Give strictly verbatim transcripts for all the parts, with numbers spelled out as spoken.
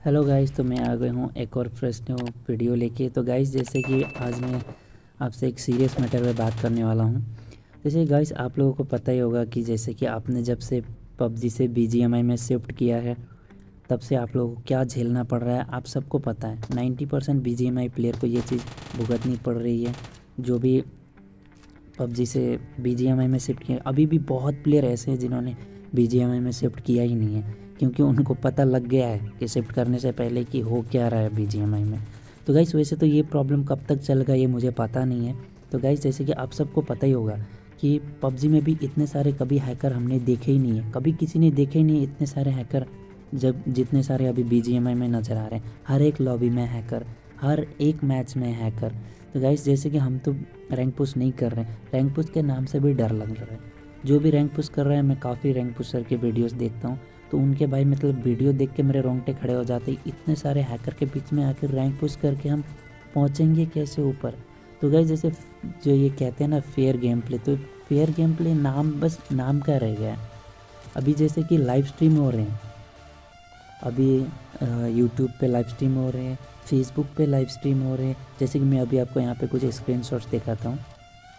Hello guys, तो मैं आ गया हूँ एक और फ्रेश न्यू वीडियो लेके। तो गाइस, जैसे कि आज मैं आपसे एक सीरियस मैटर पे बात करने वाला हूँ। जैसे गाइस, आप लोगों को पता ही होगा कि जैसे कि आपने जब से पबजी से बीजीएमआई में शिफ्ट किया है, तब से आप लोगों को क्या झेलना पड़ रहा है आप सबको पता है। नाइन्टी परसेंट बीजीएमआई प्लेयर को ये चीज़ भुगतनी पड़ रही है, जो भी पबजी से बीजीएमआई में शिफ्ट किया। अभी भी बहुत प्लेयर ऐसे हैं जिन्होंने बीजीएमआई में शिफ्ट किया ही नहीं है, क्योंकि उनको पता लग गया है कि शिफ्ट करने से पहले कि हो क्या रहा है बीजीएमआई में। तो गाइस, वैसे तो ये प्रॉब्लम कब तक चलेगा ये मुझे पता नहीं है। तो गाइस, जैसे कि आप सबको पता ही होगा कि पबजी में भी इतने सारे कभी हैकर हमने देखे ही नहीं है, कभी किसी ने देखे ही नहीं है इतने सारे हैकर, जब जितने सारे अभी बीजीएमआई में नज़र आ रहे हैं। हर एक लॉबी में हैकर, हर एक मैच में हैकर। तो गाइस, जैसे कि हम तो रैंक पुश नहीं कर रहे हैं, रैंक पुश के नाम से भी डर लग रहा है। जो भी रैंक पुश कर रहा है, मैं काफ़ी रैंक पुशर के वीडियोस देखता हूँ, तो उनके भाई मतलब वीडियो देख के मेरे रोंगटे खड़े हो जाते हैं। इतने सारे हैकर के बीच में आकर रैंक पुश करके हम पहुँचेंगे कैसे ऊपर। तो गाइस, जैसे जो ये कहते हैं ना फेयर गेम प्ले, तो फेयर गेम प्ले नाम बस नाम का रह गया है। अभी जैसे कि लाइव स्ट्रीम हो रहे हैं, अभी यूट्यूब पे लाइव स्ट्रीम हो रहे हैं, फेसबुक पे लाइव स्ट्रीम हो रहे हैं। जैसे कि मैं अभी आपको यहाँ पे कुछ स्क्रीनशॉट्स दिखाता हूँ।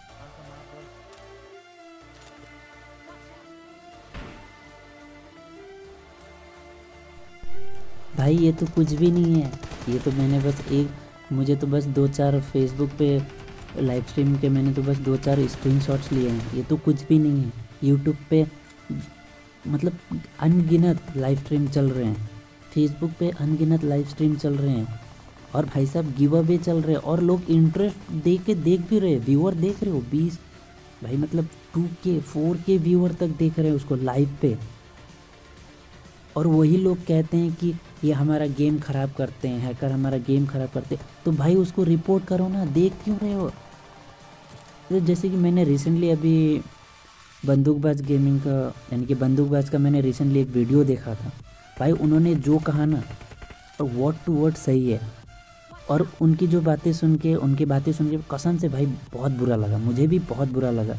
भाई ये तो कुछ भी नहीं है, ये तो मैंने बस एक मुझे तो बस दो चार फेसबुक पे लाइव स्ट्रीम के मैंने तो बस दो चार स्क्रीनशॉट्स लिए हैं। ये तो कुछ भी नहीं है। यूट्यूब पे मतलब अनगिनत लाइव स्ट्रीम चल रहे हैं, फेसबुक पे अनगिनत लाइव स्ट्रीम चल रहे हैं, और भाई साहब गिव अवे चल रहे हैं, और लोग इंटरेस्ट दे के देख भी रहे हैं। व्यूअर देख रहे हो बीस, भाई मतलब टू के फोर के व्यूअर तक देख रहे हैं उसको लाइव पे। और वही लोग कहते हैं कि ये हमारा गेम ख़राब करते हैं, हैकर हमारा गेम ख़राब करते हैं। तो भाई उसको रिपोर्ट करो ना, देख क्यों रहे हो। तो जैसे कि मैंने रिसेंटली अभी बंदूकबाज गेमिंग का, यानी कि बंदूकबाज का मैंने रिसेंटली एक वीडियो देखा था। भाई उन्होंने जो कहा ना, वर्ड टू वर्ड सही है। और उनकी जो बातें सुन के उनकी बातें सुन के कसम से भाई बहुत बुरा लगा, मुझे भी बहुत बुरा लगा।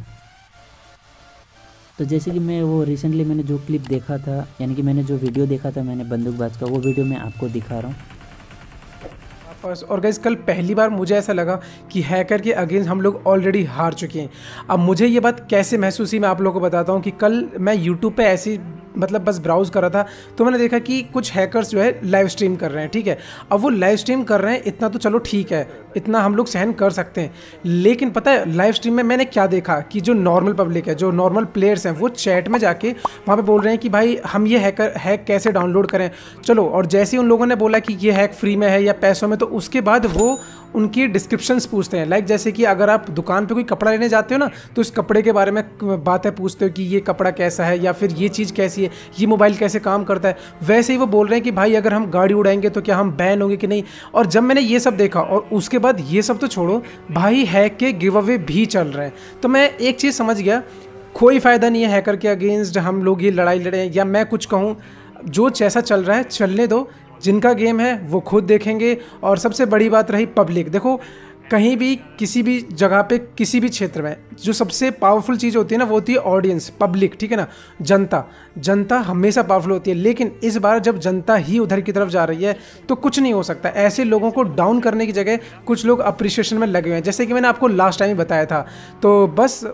तो जैसे कि मैं वो रिसेंटली मैंने जो क्लिप देखा था, यानी कि मैंने जो वीडियो देखा था मैंने बंदूकबाज का, वो वीडियो मैं आपको दिखा रहा हूँ। और गाइस, कल पहली बार मुझे ऐसा लगा कि हैकर के अगेंस्ट हम लोग ऑलरेडी हार चुके हैं। अब मुझे ये बात कैसे महसूस हुई मैं आप लोगों को बताता हूँ कि कल मैं यूट्यूब पे ऐसी मतलब बस ब्राउज़ कर रहा था, तो मैंने देखा कि कुछ हैकर्स जो है लाइव स्ट्रीम कर रहे हैं। ठीक है, अब वो लाइव स्ट्रीम कर रहे हैं, इतना तो चलो ठीक है, इतना हम लोग सहन कर सकते हैं। लेकिन पता है लाइव स्ट्रीम में मैंने क्या देखा कि जो नॉर्मल पब्लिक है, जो नॉर्मल प्लेयर्स हैं, वो चैट में जाके वहाँ पे बोल रहे हैं कि भाई हम ये हैकर हैक कैसे डाउनलोड करें। चलो, और जैसे ही उन लोगों ने बोला कि ये हैक फ्री में है या पैसों में, तो उसके बाद वो उनकी डिस्क्रिप्शंस पूछते हैं। लाइक जैसे कि अगर आप दुकान पे कोई कपड़ा लेने जाते हो ना, तो इस कपड़े के बारे में बातें पूछते हो कि ये कपड़ा कैसा है, या फिर ये चीज़ कैसी है, ये मोबाइल कैसे काम करता है। वैसे ही वो बोल रहे हैं कि भाई अगर हम गाड़ी उड़ाएंगे तो क्या हम बैन होंगे कि नहीं। और जब मैंने ये सब देखा, और उसके बाद ये सब तो छोड़ो, भाई हैक के गिव अवे भी चल रहे हैं, तो मैं एक चीज़ समझ गया, कोई फ़ायदा नहीं है हैकर के अगेंस्ट हम लोग ये लड़ाई लड़ें या मैं कुछ कहूँ। जो जैसा चल रहा है चलने दो, जिनका गेम है वो खुद देखेंगे। और सबसे बड़ी बात रही पब्लिक, देखो कहीं भी किसी भी जगह पे किसी भी क्षेत्र में जो सबसे पावरफुल चीज़ होती है ना, वो होती है ऑडियंस, पब्लिक। ठीक है ना, जनता जनता हमेशा पावरफुल होती है। लेकिन इस बार जब जनता ही उधर की तरफ जा रही है तो कुछ नहीं हो सकता। ऐसे लोगों को डाउन करने की जगह कुछ लोग अप्रिशिएशन में लगे हुए हैं, जैसे कि मैंने आपको लास्ट टाइम बताया था। तो बस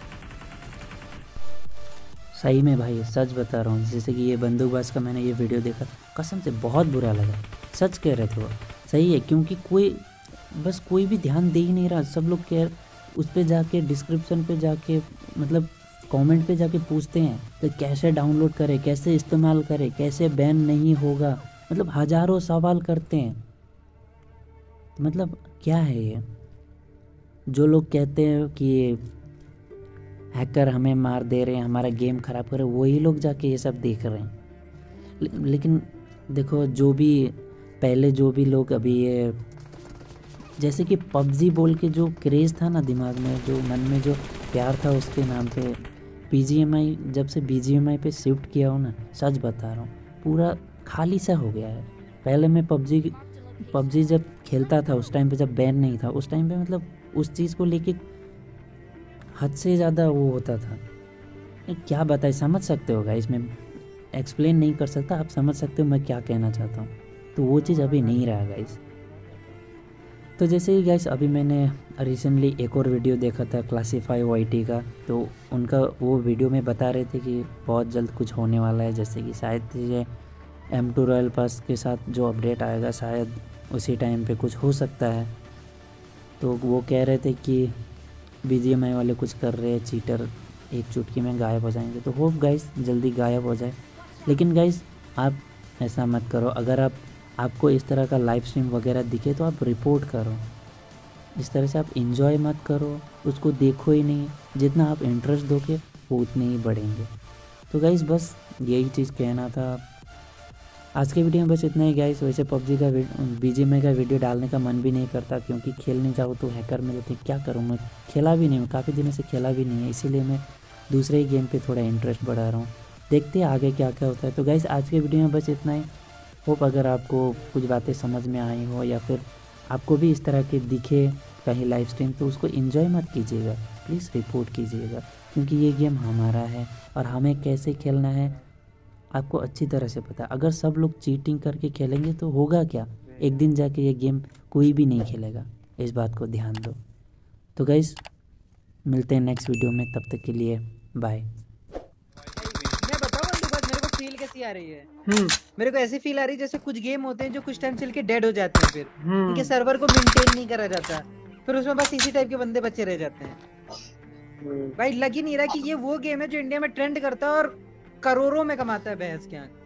सही में भाई सच बता रहा हूँ, जैसे कि ये बंदूकबाज का मैंने ये वीडियो देखा, कसम से बहुत बुरा लगा। सच कह रहे थे वो, सही है, क्योंकि कोई बस कोई भी ध्यान दे ही नहीं रहा। सब लोग कह उस पर जाके डिस्क्रिप्शन पे जाके मतलब कमेंट पे जाके पूछते हैं कि कैसे डाउनलोड करें, कैसे इस्तेमाल करें, कैसे बैन नहीं होगा, मतलब हज़ारों सवाल करते हैं। मतलब क्या है ये, जो लोग कहते हैं कि हैकर हमें मार दे रहे हैं, हमारा गेम ख़राब कर रहे हैं, वही लोग जाके ये सब देख रहे हैं। ले, लेकिन देखो, जो भी पहले जो भी लोग अभी ये जैसे कि पबजी बोल के जो क्रेज़ था ना दिमाग में, जो मन में जो प्यार था उसके नाम पे, बीजीएमआई जब से बीजीएमआई पे शिफ्ट किया हो ना, सच बता रहा हूँ पूरा खाली सा हो गया है। पहले मैं पबजी पबजी जब खेलता था उस टाइम पे, जब बैन नहीं था उस टाइम पे, मतलब उस चीज़ को लेके हद से ज़्यादा वो होता था। क्या बताए, समझ सकते हो गाइस, इसमें एक्सप्लेन नहीं कर सकता, आप समझ सकते हो मैं क्या कहना चाहता हूँ। तो वो चीज़ अभी नहीं रहा गाइस। तो जैसे ही गाइस अभी मैंने रिसेंटली एक और वीडियो देखा था क्लासीफाई वाईटी का, तो उनका वो वीडियो में बता रहे थे कि बहुत जल्द कुछ होने वाला है, जैसे कि शायद ये एम टू रॉयल पास के साथ जो अपडेट आएगा शायद उसी टाइम पे कुछ हो सकता है। तो वो कह रहे थे कि बीजीएमआई वाले कुछ कर रहे हैं, चीटर एक चुटकी में गायब हो जाएंगे। तो होप गाइस जल्दी गायब हो जाए। लेकिन गाइस आप ऐसा मत करो, अगर आप आपको इस तरह का लाइव स्ट्रीम वगैरह दिखे तो आप रिपोर्ट करो। इस तरह से आप एंजॉय मत करो, उसको देखो ही नहीं। जितना आप इंटरेस्ट दोगे वो उतने ही बढ़ेंगे। तो गाइस बस यही चीज़ कहना था। आज के वीडियो में बस इतना ही गाइस। वैसे पबजी का बीजीएमआई का वीडियो डालने का मन भी नहीं करता, क्योंकि खेलने जाओ तो हैकर मिलते, क्या करूँ मैं, खेला भी नहीं, काफ़ी दिनों से खेला भी नहीं है, इसीलिए मैं दूसरे ही गेम पे थोड़ा इंटरेस्ट बढ़ा रहा हूँ। देखते हैं आगे क्या क्या होता है। तो गाइस आज के वीडियो में बस इतना ही। होप अगर आपको कुछ बातें समझ में आई हो या फिर आपको भी इस तरह के दिखे कहीं लाइव स्ट्रीम, तो उसको एंजॉय मत कीजिएगा, प्लीज़ रिपोर्ट कीजिएगा, क्योंकि ये गेम हमारा है और हमें कैसे खेलना है आपको अच्छी तरह से पता है। अगर सब लोग चीटिंग करके खेलेंगे तो होगा क्या, एक दिन जाके ये गेम कोई भी नहीं खेलेगा। इस बात को ध्यान दो। तो गाइस मिलते हैं नेक्स्ट वीडियो में, तब तक के लिए बाय। मैं बताऊं बंदू बात मेरे को फील कैसी आ रही है? हम्म मेरे को ऐसी फील आ रही है जैसे कुछ गेम होते हैं जो कुछ टाइम चल के डेड हो जाते हैं, फिर हम्म उनके सर्वर को मेंटेन नहीं करा जाता, फिर उसमें बस इसी टाइप के बंदे बचे रह जाते हैं। भाई लग ही नहीं रहा कि ये वो गेम है जो इंडिया में ट्रेंड करता है और करोड़ों में कमाता है भैंस के यहाँ।